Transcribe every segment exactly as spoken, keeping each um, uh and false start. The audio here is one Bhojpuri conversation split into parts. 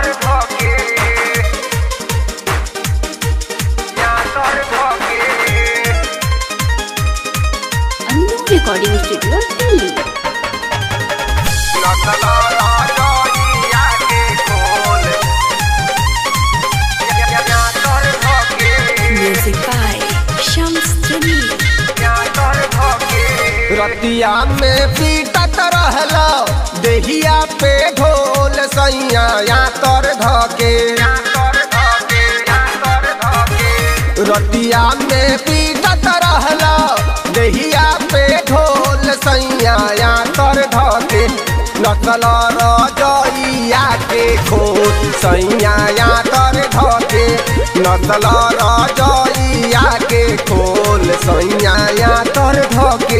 तर धके या तर धके अन्नू रिकॉर्डिंग स्टूडियो दिल्ली। नचला राजइया के खोल या तर धके म्यूजिक बाय शम्स जमील। या तर धके रतिया में पीटत रहला देहिया पे ढोल सैया या तर धके रतिया में पीटत रहला देहिया पे ढोल सैया या तर धके नचल रजइया के खोल सैया या तर धके नचल रजइया के खोल सैया या तर धके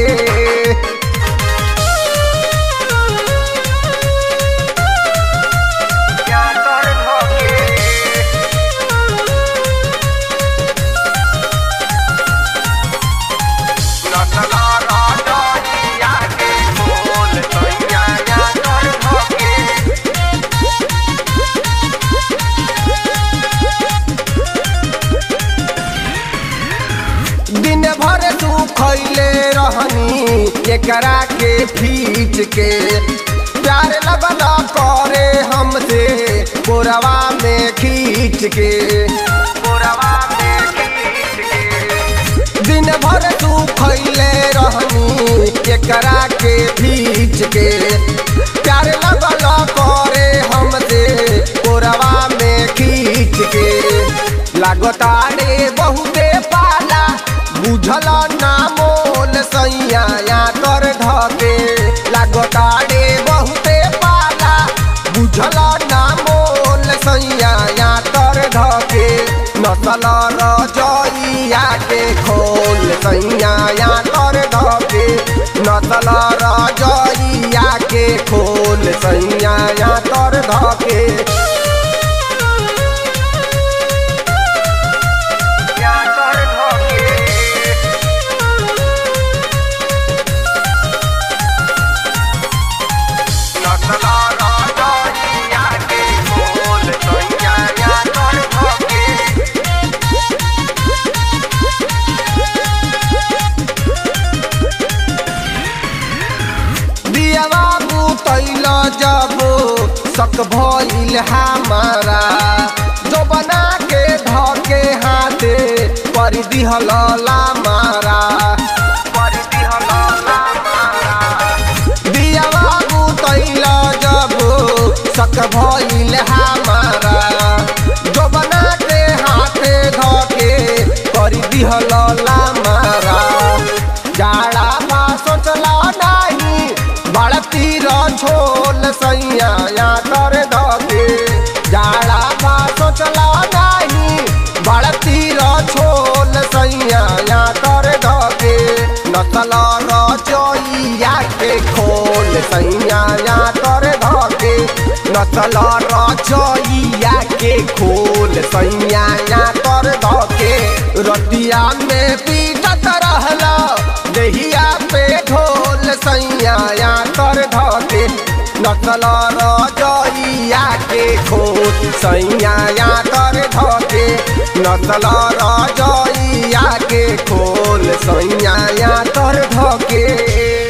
दिन भर तू खैले रहनी एकरा के फीच के प्यार लगला करे हमसे कोरवा में खींच के कोरवा में खींच के दिन भर तू खैले रहनी एकरा के फीच के प्यार लगला करे हमसे कोरवा में खींच के लागतारे बहुते पाला बुझल ना मोल सैया या तर धके लागतारे बहुते पाला बुझल ना मोल सैया या तर धके नसल रजइया के खोल सैया या तर धके नसल रजइया के खोल सैया या तर धके जब शक भइल हमारा जो बना के धके हाथे पर दिहल मारा पर दिहल मारा दिया बाबू तैल जब शक भइल हमारा जो बना के हाथे धके पर दिहल मारा जाड़ा बा सोचला नहीं बढ़ती छोल सैया या तर धके जाड़ा बा सोचला नहीं बढ़ती छोल सैया या तर धके नचल रजइया के खोल सैया या तर धके नचल रजइया के खोल सैया या तर धके रतिया में पीटत रहला देहिया पे ढोल सैया या तर धके नचल रजइया के खोल सैया या तर धके नचल रजइया के खोल सैया या तर धके।